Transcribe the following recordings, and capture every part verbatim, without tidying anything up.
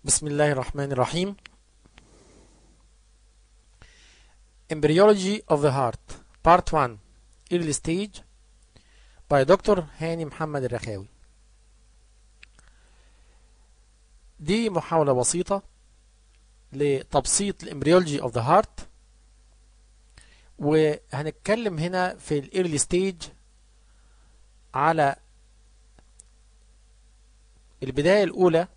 بسم الله الرحمن الرحيم. Embryology of the Heart Part one Early Stage by دكتور هاني محمد الرخاوي. دي محاولة بسيطة لتبسيط الامبريولوجي of the heart، وهنتكلم هنا في ال early stage على البداية الأولى،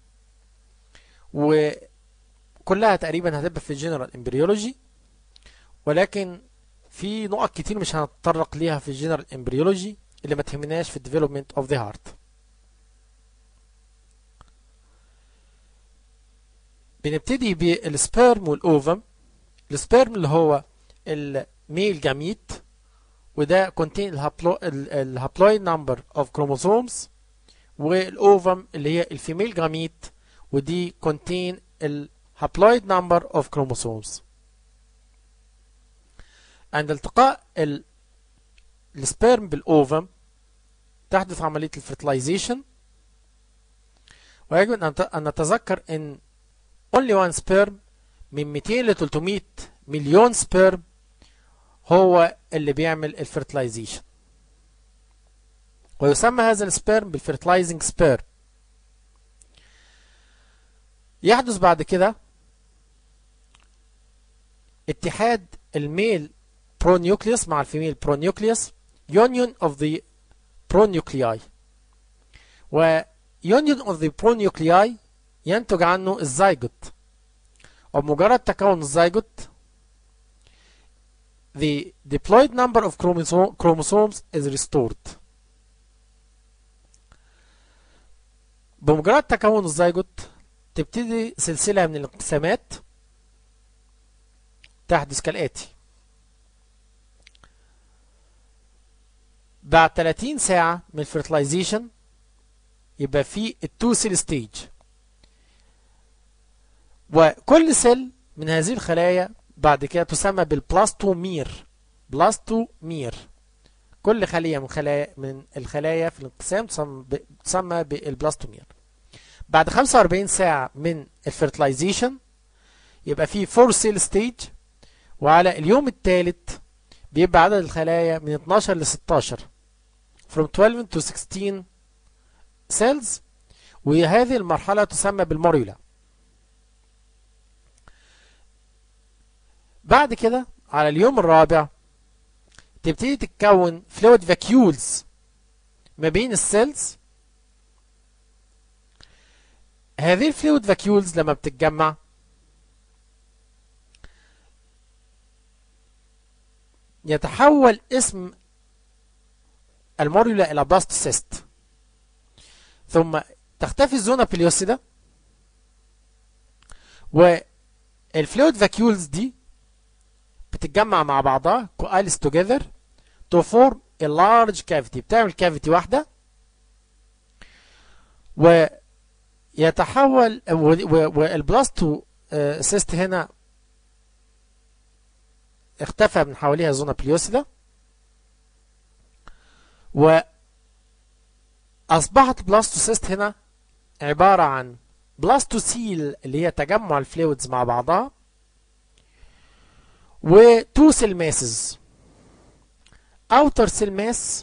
وكلها تقريبا هتبقى في الجنرال امبريولوجي، ولكن في نقط كتير مش هنتطرق ليها في الجنرال امبريولوجي اللي ما تهمناش في الديفلوبمنت اوف ذا هارت. بنبتدي بالسبيرم والاوفم. السبيرم اللي هو الميل جاميت، وده contain الهابلويد نمبر اوف كروموسومز، والاوفم اللي هي الفيميل جاميت، ودي contain الهابلويد نمبر اوف كروموسومز. عند التقاء السبيرم بالاوفم تحدث عملية الفرتلايزيشن، ويجب أن نتذكر أن only one sperm من مئتين ل ثلاثمئة مليون سبيرم هو اللي بيعمل الفرتلايزيشن، ويسمى هذا السبيرم بالفرتلايزنج سبيرم. يحدث بعد كده اتحاد الميل برونيوكليوس مع الفيميل برونيوكليوس، union of the pronuclei، و union of the pronuclei ينتج عنه الزيجوت، وبمجرد تكون الزيجوت the diploid number of chromosomes is restored. بمجرد تكون الزيجوت تبتدي سلسلة من الانقسامات تحدث كالآتي: بعد ثلاثين ساعة من الفرتلايزيشن يبقى في التو سيل ستيج، وكل سيل من هذه الخلايا بعد كده تسمى بالبلاستومير. بلاستومير، كل خلية من خلايا من الخلايا في الانقسام تسمى بالبلاستومير. بعد خمسة وأربعين ساعة من الفرتلايزيشن يبقى في فور سيل ستيج، وعلى اليوم الثالث بيبقى عدد الخلايا من اثناشر ل ستاشر from twelve to sixteen cells، وهذه المرحلة تسمى بالموريولا. بعد كده على اليوم الرابع تبتدي تتكون فلويد فاكيولز ما بين السيلز. هذه الفلويد فاكيولز لما بتتجمع يتحول اسم الموريولا الى بلاستوسيست، ثم تختفي الزونا بليوسيدا، والفلويد فاكيولز دي بتتجمع مع بعضها coalesce together to form a large cavity، بتعمل كافيتي واحدة، ويتحول والبلاستو سيست هنا اختفى من حواليها زونا بليوسيدا، وأصبحت بلاستوسيست هنا عبارة عن بلاستوسيل اللي هي تجمع الفلويدز مع بعضها، و two cell masses، outer cell mass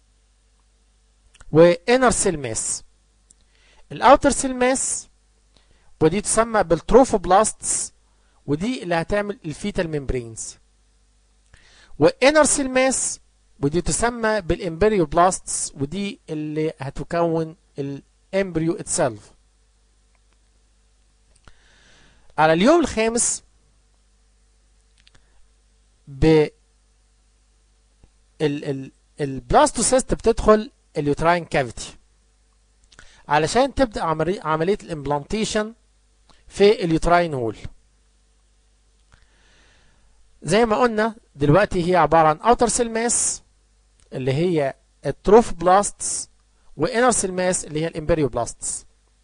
و inner cell mass. الاوتر cell mass ودي تسمى بالتروفوبلاستس، ودي اللي هتعمل الفيتال ميمبرينز، و inner cell mass ودي تسمى بالامبريوبلاستس، ودي اللي هتكون الامبريو اتسلف. على اليوم الخامس ب البلاستوسيست بتدخل اليوتراين كافيتي علشان تبدأ عملية الامبلانتيشن في اليوتراين هول. زي ما قلنا دلوقتي هي عبارة عن اوتر سيل ماس اللي هي التروفوبلاستس، وانر سيل ماس اللي هي الامبريوبلاستس.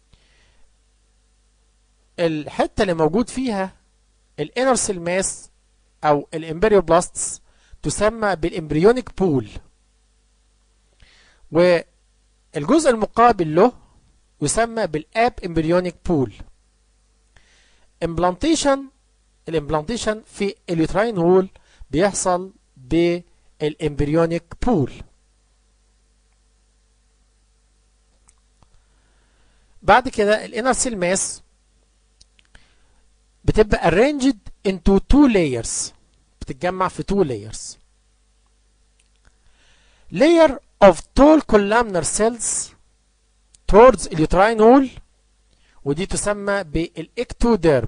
الحتة اللي موجود فيها الانر سيل ماس او الامبريوبلاستس تسمى بالامبريونيك بول، والجزء المقابل له يسمى بالاب امبريونيك بول. امبلانتيشن الامبلانتيشن في اليوتراين وول بيحصل بالامبريونيك بول. بعد كده الانر سيل ماس بتبقى arranged into two layers، بتتجمع في two layers. layer of tall columnar cells towards اليوتراين wall، ودي تسمى بالاكتوديرم.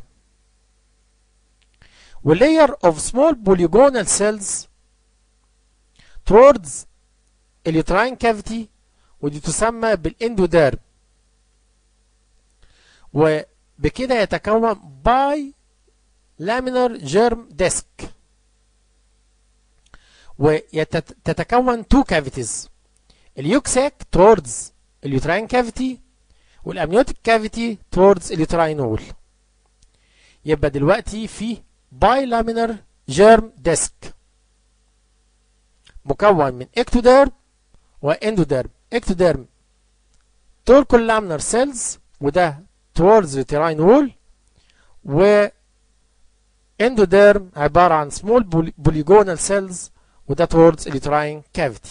و layer of small polygonal cells towards اليوتراين cavity، ودي تسمى بالاندوديرم. وبكده يتكون باي لامينر جيرم ديسك، وتتكون تو كافيتيز، اليوك ساك towards اليوتراين كافيتي والامنيوتيك كافيتي towards اليوتراين وول. يبقى دلوقتي في باي لامينر جيرم ديسك مكون من اكتوديرم واندوديرم. اكتوديرم تول كولامنر سيلز وده towards اليوتراين وول، و اندوديرم عبارة عن small polygonal cells وده towards اليوتراين cavity.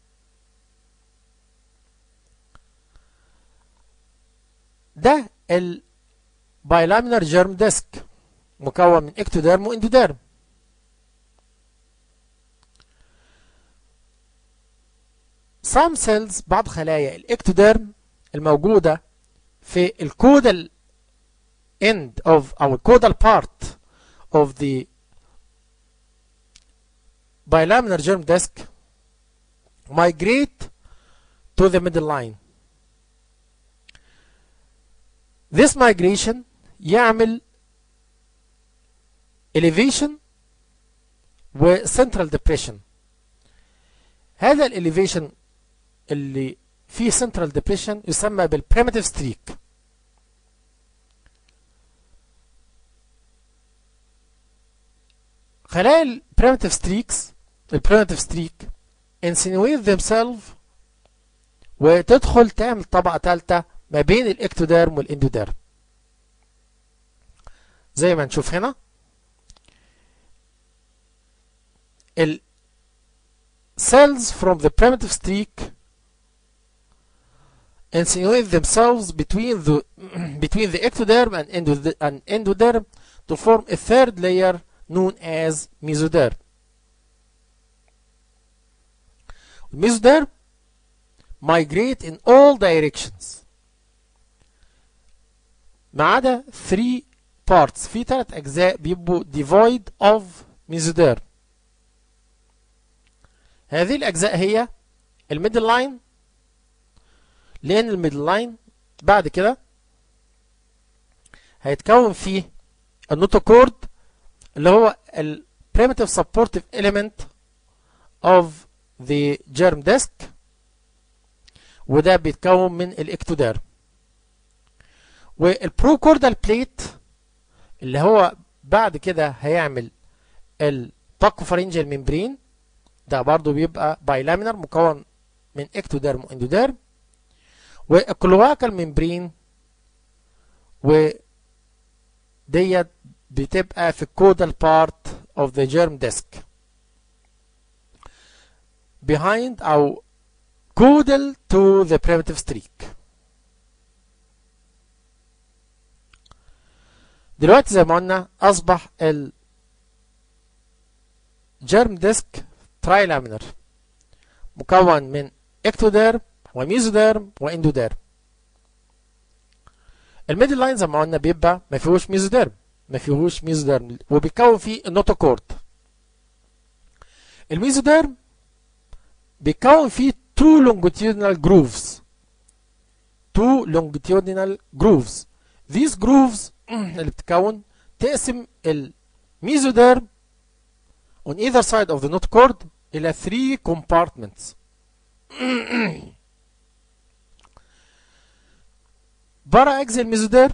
ده ال bilaminar germ disk مكون من اكتوديرم واندوديرم. some cells بعض خلايا الاكتوديرم الموجودة في الكودال end of أو الكودال part of the bilaminar germ disk migrate to the middle line. This migration يعمل elevation و central depression. هذا ال elevation اللي فيه central depression يسمى بال primitive streak. خلايا ال primitive streaks ال primitive streak insinuate themselves وتدخل تعمل طبقة ثالثة ما بين الاكتوديرم والاندوديرم زي ما نشوف هنا. ال cells from the primitive streak insinuate themselves between the between the ectoderm and, endo and endoderm to form a third layer known as mesoderm. Mesoderm migrate in all directions ما عدا three parts، في ثلاث أجزاء بيبقوا devoid of mesoderm. هذه الأجزاء هي الميدل لاين، لأن الميدل لاين بعد كده هيتكون فيه النوتوكورد اللي هو ال primitive supportive element of the germ disk، وده بيتكون من الاكتوديرم. والبروكوردال بليت اللي هو بعد كده هيعمل الباكوفارينجيال ممبرين، ده برضو بيبقى بايلامينر مكون من اكتوديرم واندوديرم. والكلواكال ممبرين وديت بتبقى في الكودال بارت of the germ disk behind أو caudal to the primitive streak. دلوقتي زي ما قلنا أصبح ال germ disk trilaminar مكون من اكتوديرم وميزوديرم واندوديرم. الميدل لاين زي ما قلنا بيبقى ما فيهوش ميزوديرم ما فيهوش ميزوديرم وبيتكون فيه النوتوكورد. الميزوديرم بيتكون فيه two longitudinal grooves two longitudinal grooves. these grooves اللي بتكون تقسم الميزوديرم on either side of the notochord إلى three compartments. Para-axial mesoderm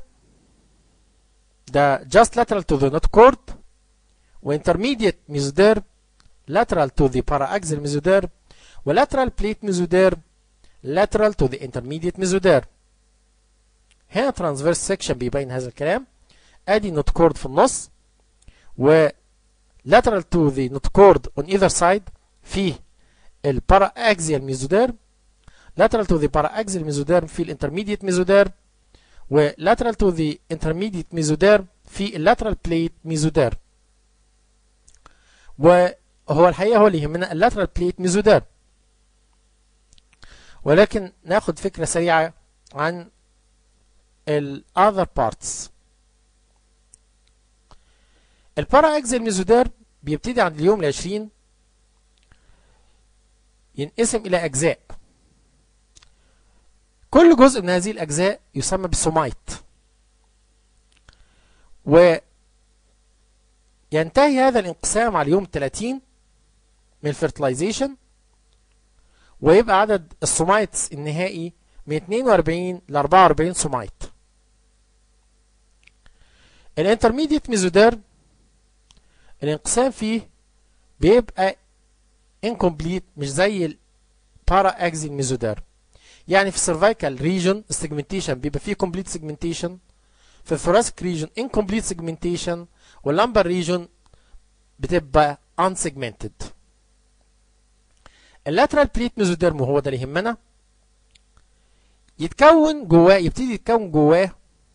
ده just lateral to the notochord، و intermediate mesoderm lateral to the para-axial mesoderm، و lateral plate mesoderm lateral to the intermediate mesoderm. هنا transverse section بيبين هذا الكلام. ادي notochord في النص، و lateral to the notochord on either side فيه البارا اكزيال ميزوديرم، lateral to the paraaxial mesoderm في الانترميديت mesoderm، و lateral to the intermediate mesoderm في اللاترال بليت mesoderm. وهو الحقيقة هو اللي يهمنا اللاترال بليت mesoderm، ولكن ناخد فكرة سريعة عن ال other parts. البارaaxial mesoderm بيبتدي عند اليوم العشرين ينقسم إلى أجزاء، كل جزء من هذه الأجزاء يسمى بالسومايت، وينتهي هذا الانقسام على اليوم الثلاثين من الفيرتلايزيشن، ويبقى عدد السومايتس النهائي من اثنين وأربعين ل أربعة وأربعين سومايت. الانترميديت ميزوديرم الانقسام فيه بيبقى incomplete مش زي البارا اكزيال ميزوديرم. يعني في السيرفايكال ريجن السيجمنتيشن بيبقى فيه كومبليت سيجمنتيشن، في الثوراسيك ريجن انكومبليت سيجمنتيشن، واللامبر ريجن بتبقى unsegmented. اللاترال بليت ميزوديرم وهو ده اللي يهمنا يتكون جواه، يبتدي يتكون جواه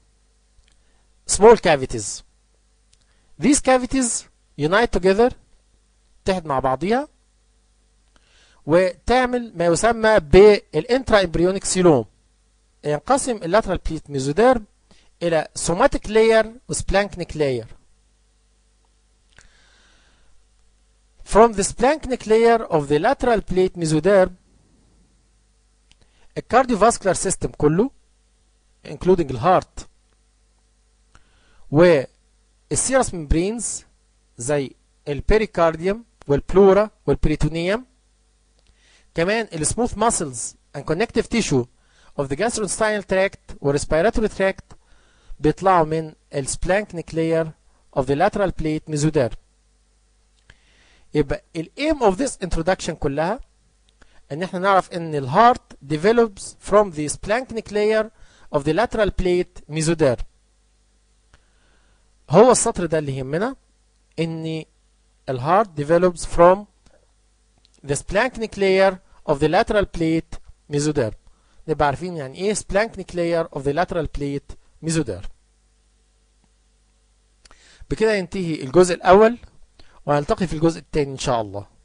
small cavities. These cavities unite together، تحد مع بعضيها وتعمل ما يسمى بالانترا امبريونيك سيلوم. ينقسم اللاترال بليت ميزوديرم الى سوماتيك لاير وسبلانكنيك لاير. From the splanchnic layer of the lateral plate mesoderm الكارديوفاسكولار سيستم كله including الهارت والسيرس ممبرينز زي البيريكارديوم والبلورا والبريتونيوم، كمان السموث ماسلز and connective tissue of the gastrointestinal tract والrespiratory tract بيطلعوا من السبلانكنيك layer of the lateral plate mesoderm. يبقى ال aim of this introduction كلها ان احنا نعرف ان الهارت develops from the splanchnic layer of the lateral plate mesoderm. هو السطر ده اللي يهمنا، ان الهارت develops from the splanchnic layer of the lateral plate mesoderm. نبقى عارفين يعني ايه splanchnic layer of the lateral plate mesoderm. بكده ينتهي الجزء الاول، وهنلتقي في الجزء الثاني ان شاء الله.